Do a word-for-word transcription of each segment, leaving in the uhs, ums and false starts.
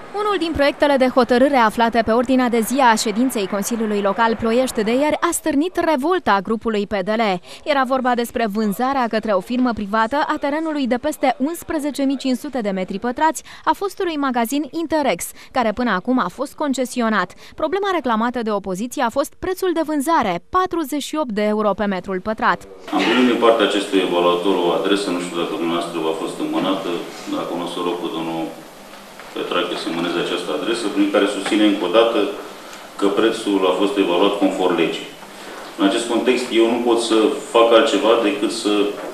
Unul din proiectele de hotărâre aflate pe ordinea de zi a ședinței Consiliului Local Ploiești de ieri a stârnit revolta grupului P D L. Era vorba despre vânzarea către o firmă privată a terenului de peste unsprezece mii cinci sute de metri pătrați a fostului magazin Interex, care până acum a fost concesionat. Problema reclamată de opoziție a fost prețul de vânzare, patruzeci și opt de euro pe metrul pătrat. Am primit din partea acestui evaluator o adresă, nu știu dacă dumneavoastră v-a fost înmânată, dacă nu o să rog pe domnul Petrache să mâneze această adresă, prin care susține încă o dată că prețul a fost evaluat conform legii. În acest context, eu nu pot să fac altceva decât să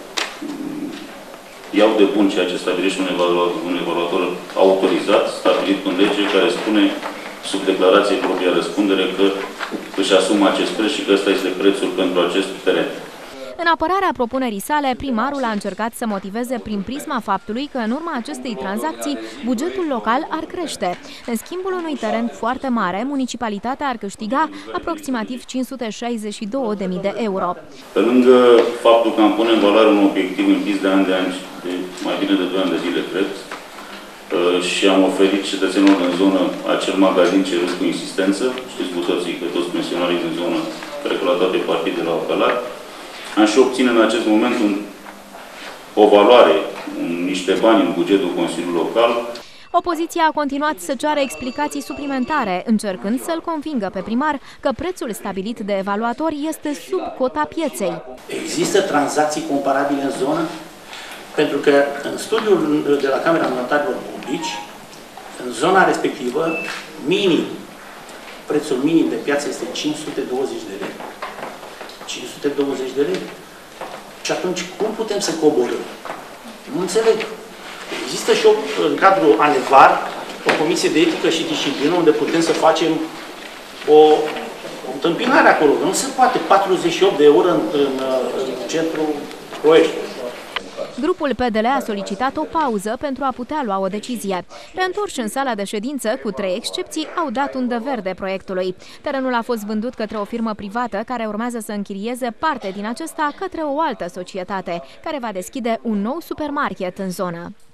iau de bun ceea ce stabilește un evaluator, un evaluator autorizat, stabilit în lege, care spune sub declarație propria răspundere că își asumă acest preț și că ăsta este prețul pentru acest teren. În apărarea propunerii sale, primarul a încercat să motiveze prin prisma faptului că în urma acestei tranzacții bugetul local ar crește. În schimbul unui teren foarte mare, municipalitatea ar câștiga aproximativ cinci sute șaizeci și două de mii de euro. Pe lângă faptul că am pune în valoare un obiectiv închis de ani de ani, de mai bine de doi ani de zile, cred, și am oferit cetățenilor din zonă acel magazin cerut cu insistență, știți cu toții că toți pensionarii din zonă, cred că la toate partidele au apelat, am și obține în acest moment un, o valoare, un, niște bani în bugetul Consiliului Local. Opoziția a continuat să ceară explicații suplimentare, încercând să-l convingă pe primar că prețul stabilit de evaluator este sub cota pieței. Există tranzacții comparabile în zonă? Pentru că în studiul de la Camera Notarilor Publici, în zona respectivă, minim, prețul minim de piață este cinci sute douăzeci de lei. cinci sute douăzeci de lei. Și atunci, cum putem să coborâm? Nu înțeleg. Există și o, în cadrul ANEVAR, o comisie de etică și disciplină, unde putem să facem o, o întâmpinare acolo. Nu se poate patruzeci și opt de euro în, în, în centrul Ploiești. Grupul P D L a solicitat o pauză pentru a putea lua o decizie. Reîntorși în sala de ședință, cu trei excepții, au dat undă verde proiectului. Terenul a fost vândut către o firmă privată care urmează să închirieze parte din acesta către o altă societate, care va deschide un nou supermarket în zonă.